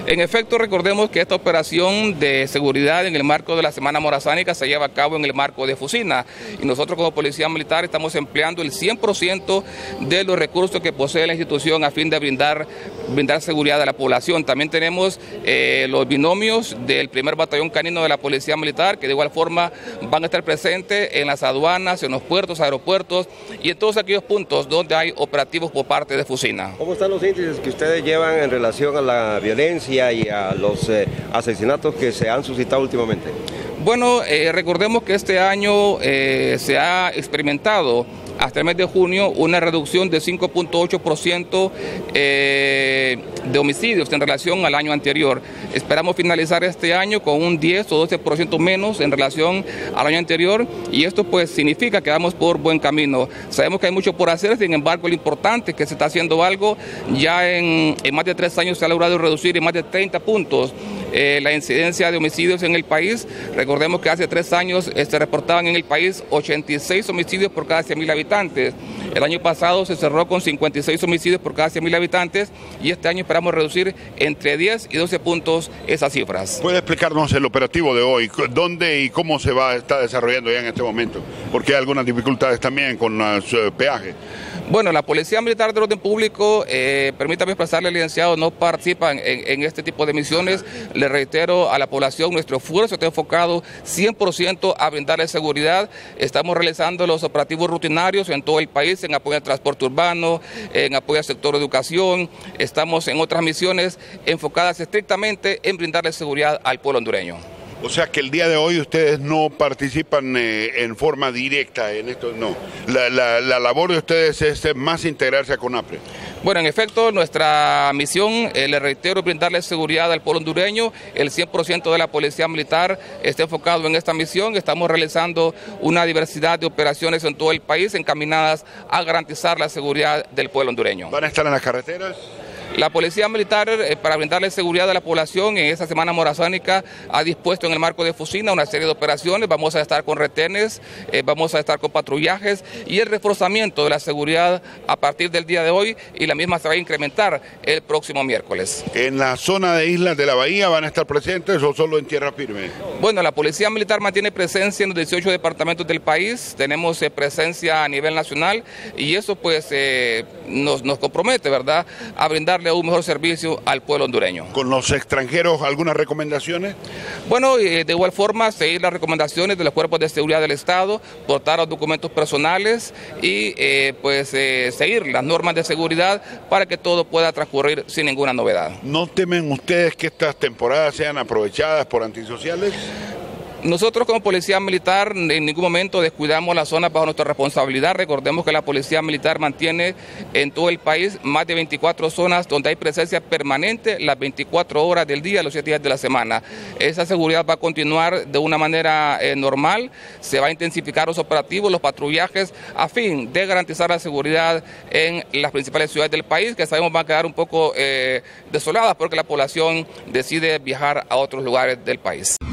En efecto, recordemos que esta operación de seguridad en el marco de la Semana Morazánica se lleva a cabo en el marco de Fusina y nosotros como Policía Militar estamos empleando el 100% de los recursos que posee la institución a fin de brindar seguridad a la población. También tenemos los binomios del primer batallón canino de la Policía Militar que de igual forma van a estar presentes en las aduanas, en los puertos, aeropuertos y en todos aquellos puntos donde hay operativos por parte de Fusina. ¿Cómo están los índices que ustedes llevan en relación a la violencia y a los asesinatos que se han suscitado últimamente? Bueno, recordemos que este año se ha experimentado hasta el mes de junio una reducción de 5.8% de homicidios en relación al año anterior. Esperamos finalizar este año con un 10 o 12% menos en relación al año anterior y esto pues significa que vamos por buen camino. Sabemos que hay mucho por hacer, sin embargo lo importante es que se está haciendo algo. Ya en más de 3 años se ha logrado reducir en más de 30 puntos la incidencia de homicidios en el país. Recordemos que hace 3 años se reportaban en el país 86 homicidios por cada 100.000 habitantes. El año pasado se cerró con 56 homicidios por cada 100.000 habitantes y este año esperamos reducir entre 10 y 12 puntos esas cifras. ¿Puede explicarnos el operativo de hoy? ¿Dónde y cómo se va a estar desarrollando ya en este momento? Porque hay algunas dificultades también con los peajes. Bueno, la Policía Militar del Orden Público, permítame expresarle, licenciado, no participa en este tipo de misiones. Le reitero a la población, nuestro esfuerzo está enfocado 100% a brindarle seguridad. Estamos realizando los operativos rutinarios en todo el país, en apoyo al transporte urbano, en apoyo al sector de educación. Estamos en otras misiones enfocadas estrictamente en brindarle seguridad al pueblo hondureño. O sea que el día de hoy ustedes no participan en forma directa en esto, no. La labor de ustedes es más integrarse a CONAPRE. Bueno, en efecto, nuestra misión, le reitero, es brindarle seguridad al pueblo hondureño. El 100% de la Policía Militar está enfocado en esta misión. Estamos realizando una diversidad de operaciones en todo el país encaminadas a garantizar la seguridad del pueblo hondureño. ¿Van a estar en las carreteras? La Policía Militar, para brindarle seguridad a la población en esta Semana Morazánica, ha dispuesto en el marco de Fusina una serie de operaciones. Vamos a estar con retenes, vamos a estar con patrullajes y el reforzamiento de la seguridad a partir del día de hoy y la misma se va a incrementar el próximo miércoles. ¿En la zona de Islas de la Bahía van a estar presentes o solo en tierra firme? Bueno, la Policía Militar mantiene presencia en los 18 departamentos del país, tenemos presencia a nivel nacional y eso pues nos compromete, ¿verdad?, a brindarle un mejor servicio al pueblo hondureño. ¿Con los extranjeros algunas recomendaciones? Bueno, de igual forma seguir las recomendaciones de los cuerpos de seguridad del Estado, portar los documentos personales y seguir las normas de seguridad para que todo pueda transcurrir sin ninguna novedad. ¿No temen ustedes que estas temporadas sean aprovechadas por antisociales? Nosotros como Policía Militar en ningún momento descuidamos la zona bajo nuestra responsabilidad. Recordemos que la Policía Militar mantiene en todo el país más de 24 zonas donde hay presencia permanente las 24 horas del día, los 7 días de la semana. Esa seguridad va a continuar de una manera normal, se va a intensificar los operativos, los patrullajes a fin de garantizar la seguridad en las principales ciudades del país, que sabemos van a quedar un poco desoladas porque la población decide viajar a otros lugares del país.